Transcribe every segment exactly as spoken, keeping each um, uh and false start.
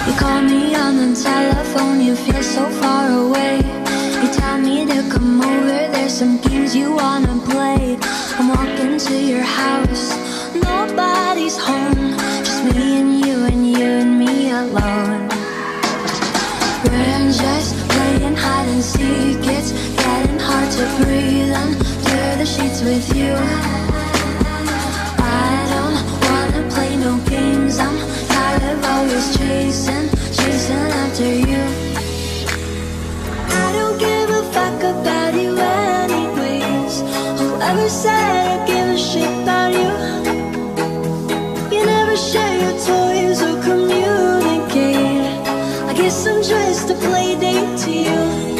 You call me on the telephone, you feel so far away. You tell me to come over, there's some games you wanna play. I'm walking to your house, nobody's home, just me and you and you and me alone. We're just playing hide and seek, it's getting hard to breathe under the sheets with you. I don't wanna play no games, I'm tired of always chasing, chasing after you. I don't give a fuck about you anyways. Whoever said I give a shit about you? You never share your toys or communicate. I guess I'm just a play date to you.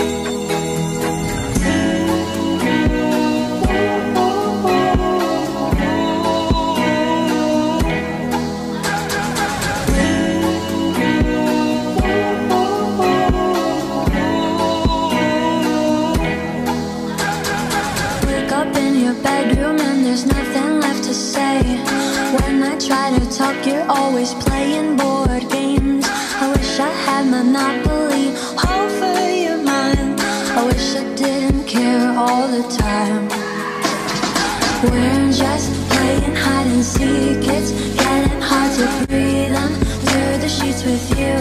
Bedroom and there's nothing left to say. When I try to talk, you're always playing board games. I wish I had Monopoly over your mind. I wish I didn't care all the time. We're just playing hide and seek, it's getting hard to breathe under the sheets with you.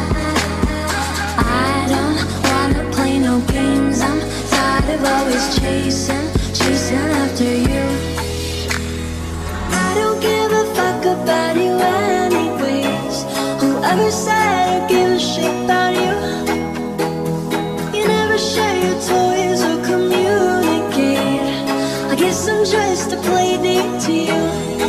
I don't wanna play no games, I'm tired of always chasing, chasing after you. I don't give a fuck about you anyways. Whoever said I give a shit about you? You never share your toys or communicate. I guess I'm just a play date to you.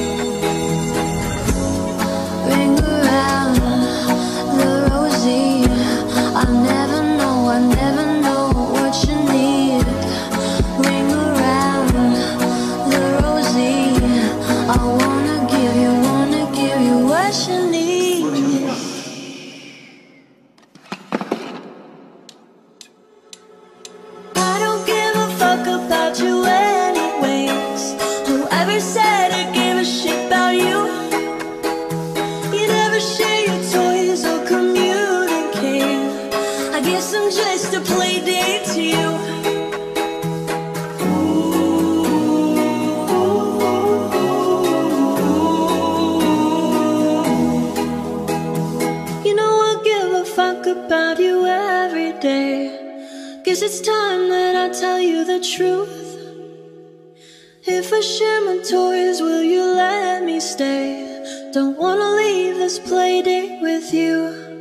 Ring around the rosy, I never know, I never know what you need. Ring around the rosy, I wanna give you, wanna give you what you need. I don't give a fuck about you anyways. Whoever said I give a shit about you? You never share your toys or communicate. I guess I'm just a play date to you. About you every day. Guess it's time that I tell you the truth. If I share my toys, will you let me stay? Don't wanna leave this play date with you.